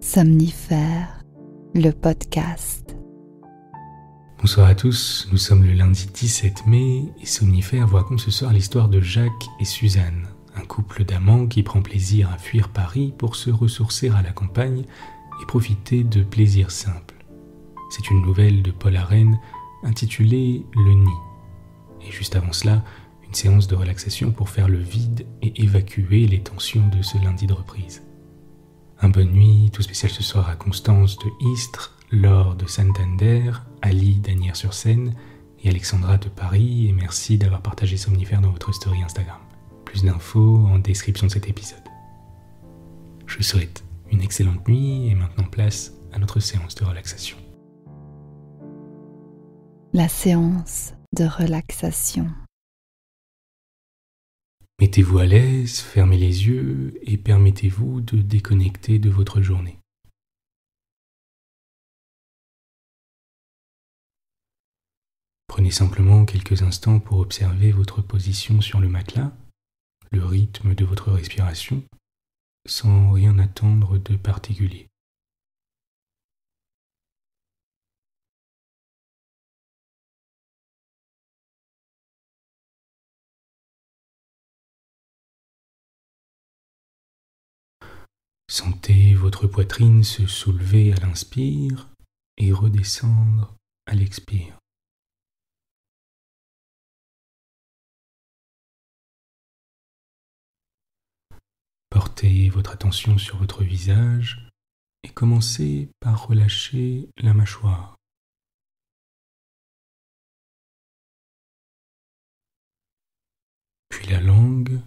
Somnifère, le podcast. Bonsoir à tous, nous sommes le lundi 17 mai et Somnifère vous raconte ce soir l'histoire de Jacques et Suzanne, un couple d'amants qui prend plaisir à fuir Paris pour se ressourcer à la campagne et profiter de plaisirs simples. C'est une nouvelle de Paul Arène intitulée Le Nid. Et juste avant cela, une séance de relaxation pour faire le vide et évacuer les tensions de ce lundi de reprise. Un bonne nuit, tout spécial ce soir à Constance de Istres, Laure de Santander, Ali d'Asnières-sur-Seine et Alexandra de Paris, et merci d'avoir partagé Somnifère dans votre story Instagram. Plus d'infos en description de cet épisode. Je vous souhaite une excellente nuit et maintenant place à notre séance de relaxation. La séance de relaxation. Mettez-vous à l'aise, fermez les yeux et permettez-vous de déconnecter de votre journée. Prenez simplement quelques instants pour observer votre position sur le matelas, le rythme de votre respiration, sans rien attendre de particulier. Sentez votre poitrine se soulever à l'inspire et redescendre à l'expire. Portez votre attention sur votre visage et commencez par relâcher la mâchoire. Puis la langue,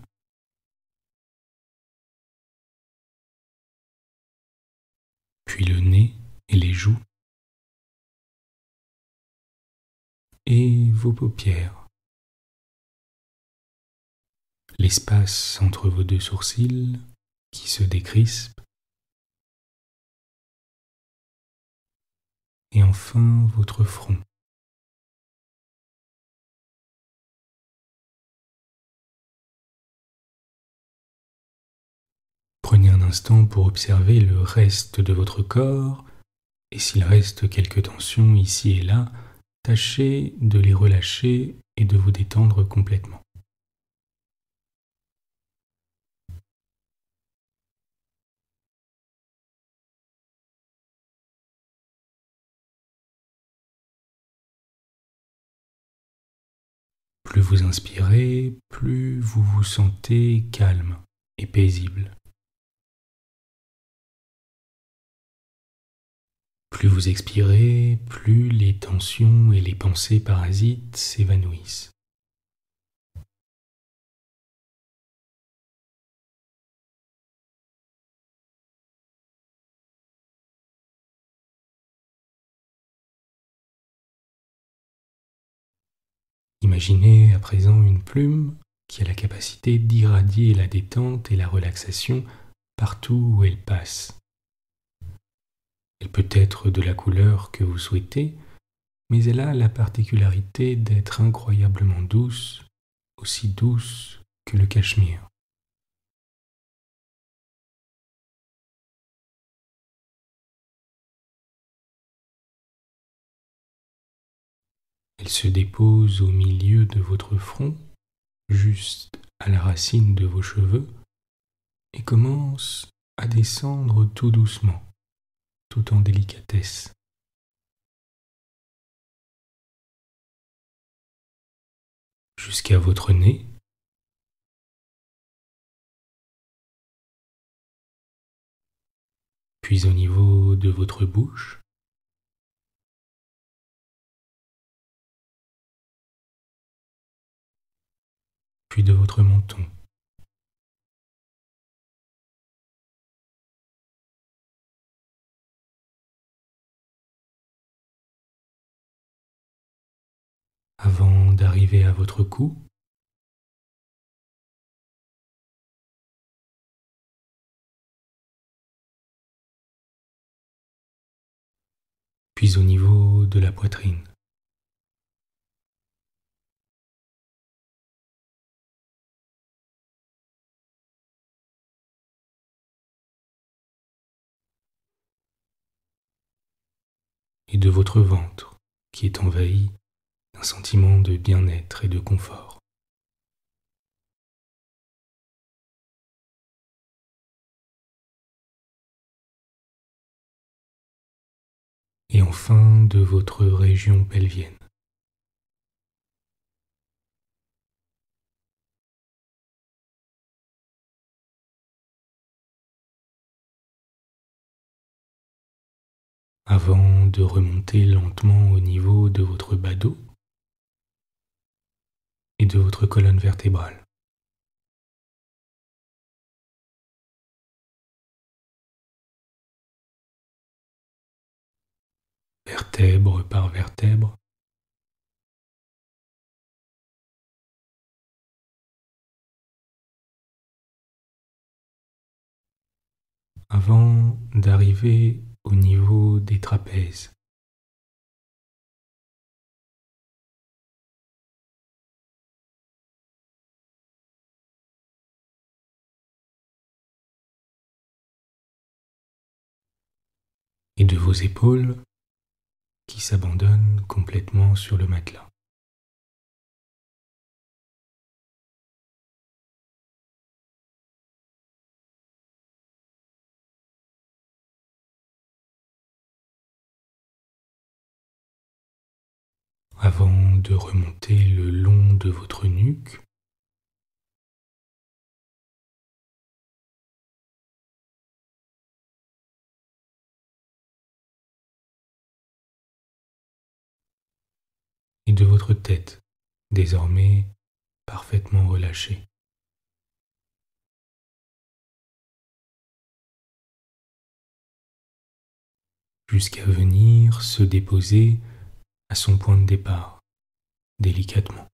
puis le nez et les joues, et vos paupières. L'espace entre vos deux sourcils qui se décrispent, et enfin votre front. Prenez un instant pour observer le reste de votre corps, et s'il reste quelques tensions ici et là, tâchez de les relâcher et de vous détendre complètement. Plus vous inspirez, plus vous vous sentez calme et paisible. Plus vous expirez, plus les tensions et les pensées parasites s'évanouissent. Imaginez à présent une plume qui a la capacité d'irradier la détente et la relaxation partout où elle passe. Elle peut être de la couleur que vous souhaitez, mais elle a la particularité d'être incroyablement douce, aussi douce que le cachemire. Elle se dépose au milieu de votre front, juste à la racine de vos cheveux, et commence à descendre tout doucement, tout en délicatesse. Jusqu'à votre nez, puis au niveau de votre bouche, puis de votre menton. Avant d'arriver à votre cou, puis au niveau de la poitrine. et de votre ventre qui est envahi d'un sentiment de bien-être et de confort. Et enfin de votre région pelvienne. Avant de remonter lentement au niveau de votre bas dos et de votre colonne vertébrale. Vertèbre par vertèbre, avant d'arriver au niveau des trapèzes. Et de vos épaules qui s'abandonnent complètement sur le matelas. Avant de remonter le long de votre nuque, et de votre tête, désormais parfaitement relâchée. Jusqu'à venir se déposer à son point de départ, délicatement.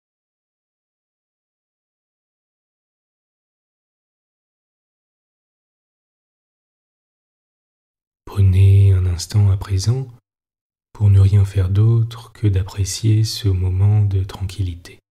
Prenez un instant à présent pour ne rien faire d'autre que d'apprécier ce moment de tranquillité.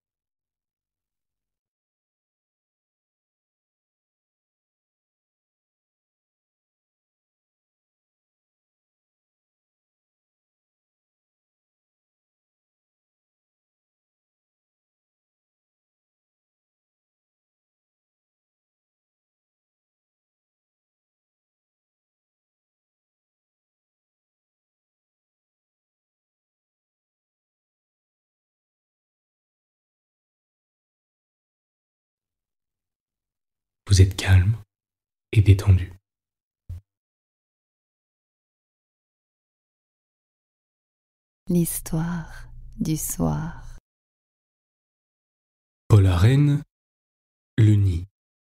Vous êtes calme et détendu. L'histoire du soir. Paul Arène, le nid.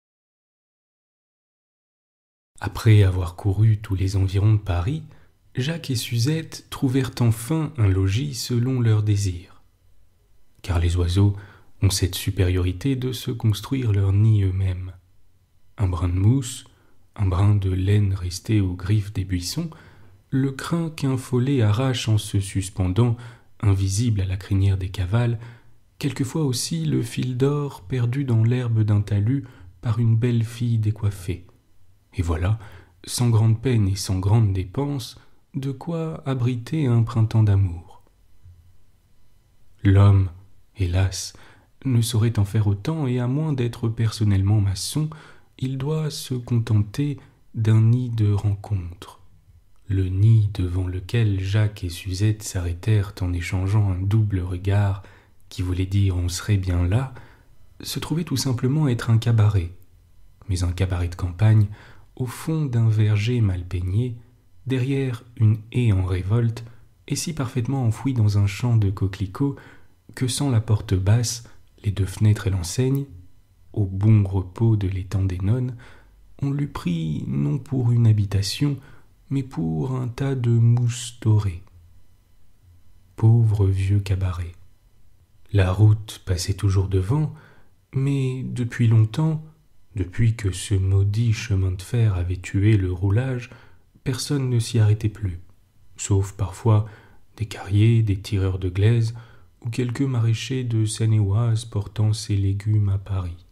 Après avoir couru tous les environs de Paris, Jacques et Suzette trouvèrent enfin un logis selon leurs désirs. Car les oiseaux ont cette supériorité de se construire leur nid eux-mêmes. Un brin de mousse, un brin de laine resté aux griffes des buissons, le crin qu'un follet arrache en se suspendant, invisible à la crinière des cavales, quelquefois aussi le fil d'or perdu dans l'herbe d'un talus par une belle fille décoiffée. Et voilà, sans grande peine et sans grande dépense, de quoi abriter un printemps d'amour. L'homme, hélas, ne saurait en faire autant, et à moins d'être personnellement maçon, il doit se contenter d'un nid de rencontre. Le nid devant lequel Jacques et Suzette s'arrêtèrent en échangeant un double regard qui voulait dire « on serait bien là », se trouvait tout simplement être un cabaret, mais un cabaret de campagne au fond d'un verger mal peigné, derrière une haie en révolte et si parfaitement enfouie dans un champ de coquelicots que sans la porte basse, les deux fenêtres et l'enseigne, au bon repos de l'étang des nonnes, on l'eût pris non pour une habitation, mais pour un tas de mousses dorées. Pauvre vieux cabaret. La route passait toujours devant, mais depuis longtemps, depuis que ce maudit chemin de fer avait tué le roulage, personne ne s'y arrêtait plus, sauf parfois des carriers, des tireurs de glaise ou quelques maraîchers de Seine-et-Oise portant ses légumes à Paris.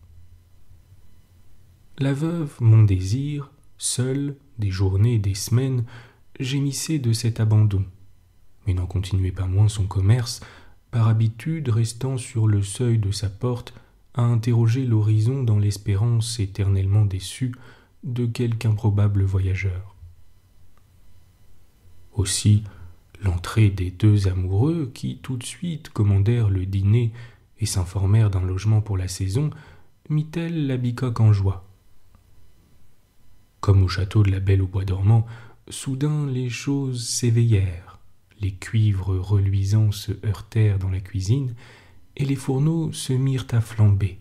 La veuve Mondésir, seule, des journées et des semaines, gémissait de cet abandon, mais n'en continuait pas moins son commerce, par habitude restant sur le seuil de sa porte à interroger l'horizon dans l'espérance éternellement déçue de quelque improbable voyageur. Aussi, l'entrée des deux amoureux, qui tout de suite commandèrent le dîner et s'informèrent d'un logement pour la saison, mit-elle la bicoque en joie. Comme au château de la Belle au Bois dormant, soudain les choses s'éveillèrent, les cuivres reluisants se heurtèrent dans la cuisine, et les fourneaux se mirent à flamber.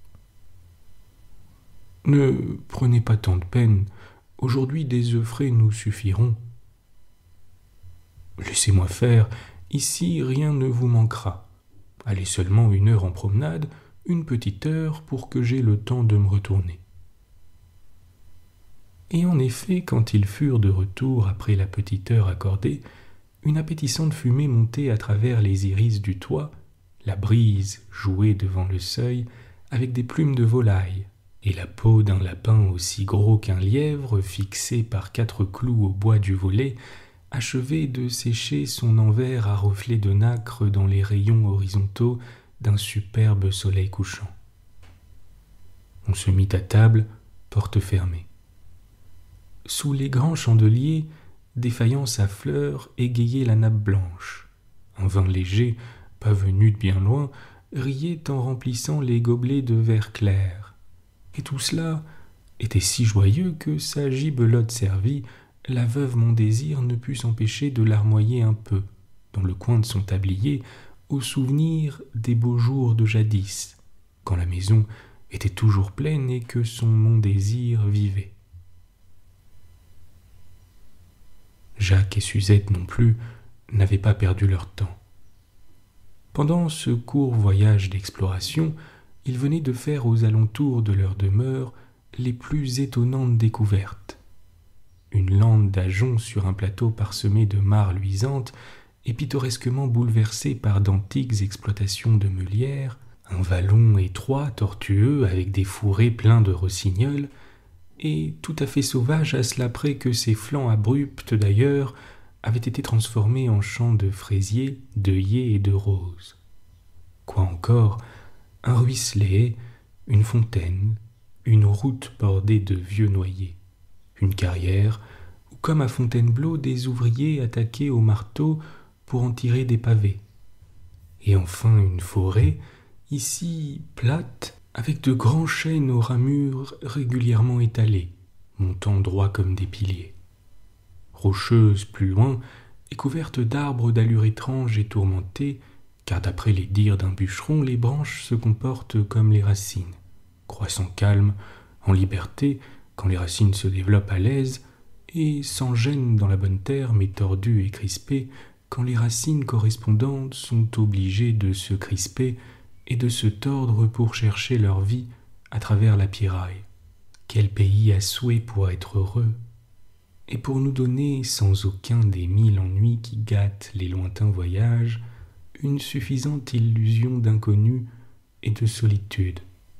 « Ne prenez pas tant de peine, aujourd'hui des œufs frais nous suffiront. »« Laissez-moi faire, ici rien ne vous manquera. Allez seulement 1 heure en promenade, 1 petite heure pour que j'aie le temps de me retourner. » Et en effet, quand ils furent de retour après la petite heure accordée, une appétissante fumée montait à travers les iris du toit, la brise jouait devant le seuil avec des plumes de volaille, et la peau d'un lapin aussi gros qu'un lièvre, fixé par 4 clous au bois du volet, achevait de sécher son envers à reflets de nacre dans les rayons horizontaux d'un superbe soleil couchant. On se mit à table, porte fermée. Sous les grands chandeliers, des faïences à fleurs égayaient la nappe blanche. Un vin léger, pas venu de bien loin, riait en remplissant les gobelets de verre clair. Et tout cela était si joyeux que, sa gibelotte servie, la veuve Mondésir ne put s'empêcher de larmoyer un peu, dans le coin de son tablier, au souvenir des beaux jours de jadis, quand la maison était toujours pleine et que son Mondésir vivait. Jacques et Suzette non plus n'avaient pas perdu leur temps. Pendant ce court voyage d'exploration, ils venaient de faire aux alentours de leur demeure les plus étonnantes découvertes. Une lande d'ajonc sur un plateau parsemé de mares luisantes et pittoresquement bouleversé par d'antiques exploitations de meulières, un vallon étroit, tortueux, avec des fourrés pleins de rossignols, et tout à fait sauvage à cela près que ses flancs abrupts d'ailleurs avaient été transformés en champs de fraisiers, d'œillets et de roses. Quoi encore, un ruisselet, une fontaine, une route bordée de vieux noyers, une carrière, où comme à Fontainebleau des ouvriers attaquaient au marteau pour en tirer des pavés, et enfin une forêt, ici plate, avec de grands chênes aux ramures régulièrement étalés, montant droit comme des piliers. Rocheuse plus loin, et couverte d'arbres d'allure étrange et tourmentée, car d'après les dires d'un bûcheron, les branches se comportent comme les racines, croissant calme, en liberté, quand les racines se développent à l'aise, et sans gêne dans la bonne terre, mais tordues et crispées, quand les racines correspondantes sont obligées de se crisper et de se tordre pour chercher leur vie à travers la pierraille. Quel pays à souhait pour être heureux, et pour nous donner, sans aucun des 1000 ennuis qui gâtent les lointains voyages, une suffisante illusion d'inconnu et de solitude.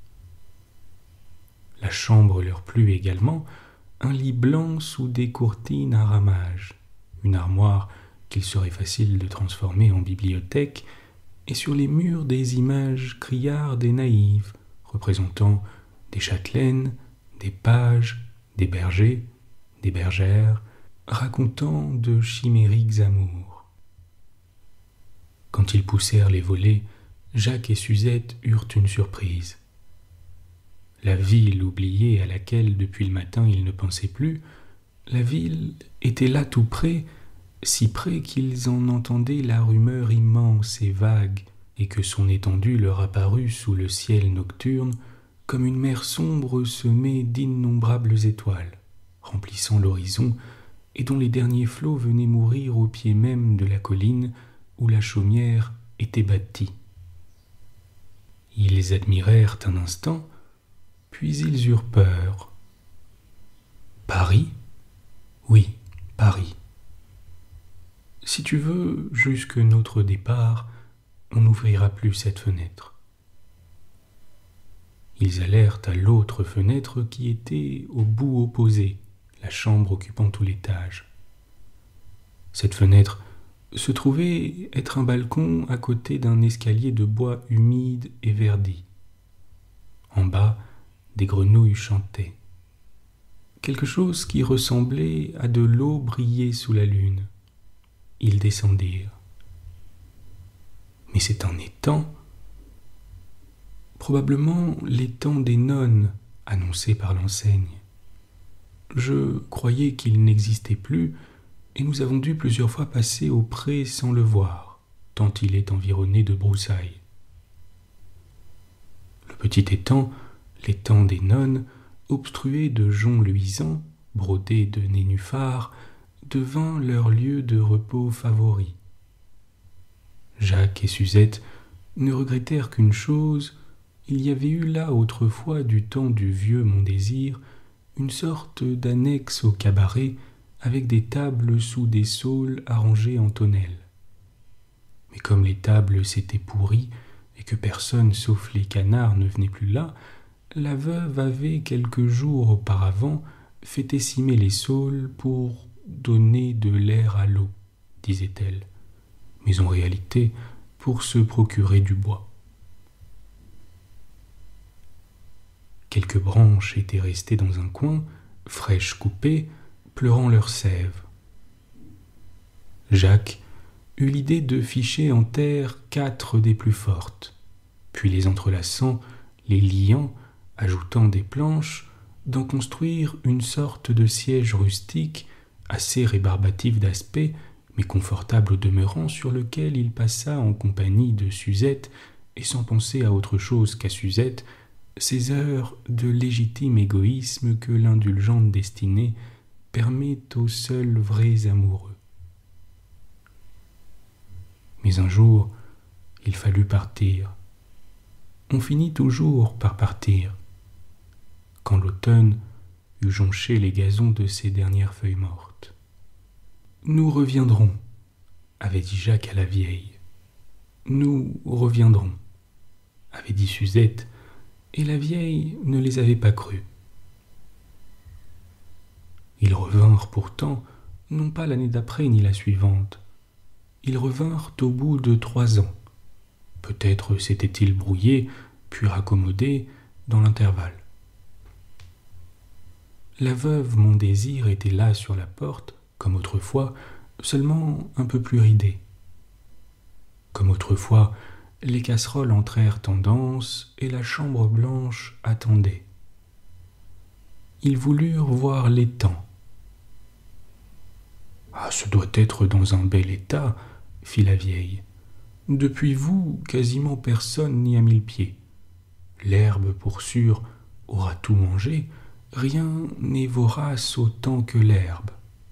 La chambre leur plut également, un lit blanc sous des courtines à ramages, une armoire qu'il serait facile de transformer en bibliothèque, et sur les murs des images criardes et naïves, représentant des châtelaines, des pages, des bergers, des bergères, racontant de chimériques amours. Quand ils poussèrent les volets, Jacques et Suzette eurent une surprise. La ville oubliée à laquelle depuis le matin ils ne pensaient plus, la ville était là tout près, si près qu'ils en entendaient la rumeur immense et vague, et que son étendue leur apparut sous le ciel nocturne comme une mer sombre semée d'innombrables étoiles, remplissant l'horizon, et dont les derniers flots venaient mourir au pied même de la colline où la chaumière était bâtie. Ils admirèrent un instant, puis ils eurent peur. Paris ? Oui, Paris. Si tu veux, jusque notre départ, on n'ouvrira plus cette fenêtre. Ils allèrent à l'autre fenêtre qui était au bout opposé, la chambre occupant tout l'étage. Cette fenêtre se trouvait être un balcon à côté d'un escalier de bois humide et verdi. En bas, des grenouilles chantaient. Quelque chose qui ressemblait à de l'eau brillait sous la lune. Ils descendirent. Mais c'est un étang, probablement l'étang des nonnes, annoncé par l'enseigne. Je croyais qu'il n'existait plus, et nous avons dû plusieurs fois passer au pré sans le voir, tant il est environné de broussailles. Le petit étang, l'étang des nonnes, obstrué de joncs luisants, brodé de nénuphars, devint leur lieu de repos favori. Jacques et Suzette ne regrettèrent qu'une chose, il y avait eu là autrefois du temps du vieux Montdésir une sorte d'annexe au cabaret avec des tables sous des saules arrangées en tonnelles. Mais comme les tables s'étaient pourries et que personne sauf les canards ne venait plus là, la veuve avait quelques jours auparavant fait écimer les saules pour donner de l'air à l'eau, disait-elle, mais en réalité pour se procurer du bois. Quelques branches étaient restées dans un coin, fraîches coupées, pleurant leur sève. Jacques eut l'idée de ficher en terre 4 des plus fortes, puis les entrelaçant, les liant, ajoutant des planches, d'en construire une sorte de siège rustique, assez rébarbatif d'aspect, mais confortable au demeurant, sur lequel il passa en compagnie de Suzette, et sans penser à autre chose qu'à Suzette, ces heures de légitime égoïsme que l'indulgente destinée permet aux seuls vrais amoureux. Mais un jour, il fallut partir. On finit toujours par partir. Quand l'automne eut jonché les gazons de ses dernières feuilles mortes. « Nous reviendrons, avait dit Jacques à la vieille. « Nous reviendrons, avait dit Suzette, et la vieille ne les avait pas crus. Ils revinrent pourtant, non pas l'année d'après ni la suivante. Ils revinrent au bout de 3 ans. Peut-être s'étaient-ils brouillés, puis raccommodés dans l'intervalle. La veuve Montdésir était là sur la porte, comme autrefois, seulement un peu plus ridée. Comme autrefois, les casseroles entrèrent en danse et la chambre blanche attendait. Ils voulurent voir l'étang. « Ah, ce doit être dans un bel état, » fit la vieille. « Depuis vous, quasiment personne n'y a mis le pied. L'herbe, pour sûr, aura tout mangé, rien n'est vorace autant que l'herbe. »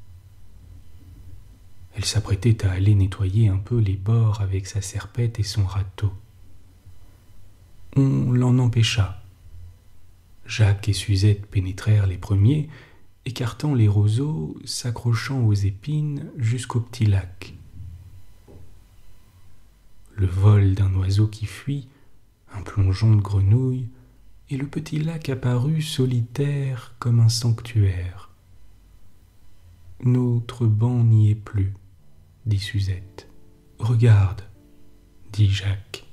Elle s'apprêtait à aller nettoyer un peu les bords avec sa serpette et son râteau. On l'en empêcha. Jacques et Suzette pénétrèrent les premiers, écartant les roseaux, s'accrochant aux épines jusqu'au petit lac. Le vol d'un oiseau qui fuit, un plongeon de grenouille, et le petit lac apparut solitaire comme un sanctuaire. « Notre banc n'y est plus, » dit Suzette. « Regarde, » dit Jacques.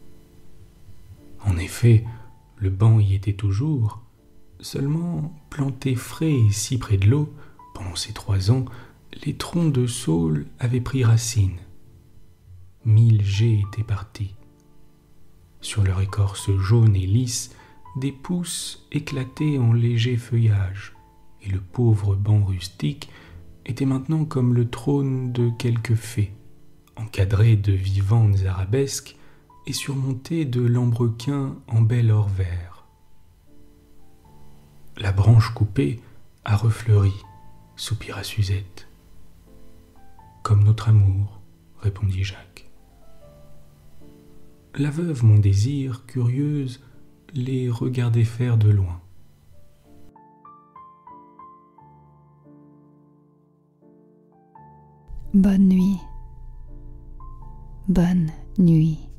En effet, le banc y était toujours, seulement planté frais et si près de l'eau, pendant ces 3 ans, les troncs de saule avaient pris racine. 1000 jets étaient partis. Sur leur écorce jaune et lisse, des pousses éclataient en léger feuillage, et le pauvre banc rustique était maintenant comme le trône de quelque fée, encadré de vivantes arabesques et surmonté de lambrequins en bel or vert. La branche coupée a refleuri, soupira Suzette. Comme notre amour, répondit Jacques. La veuve Montdésir, curieuse, les regardait faire de loin. Bonne nuit. Bonne nuit.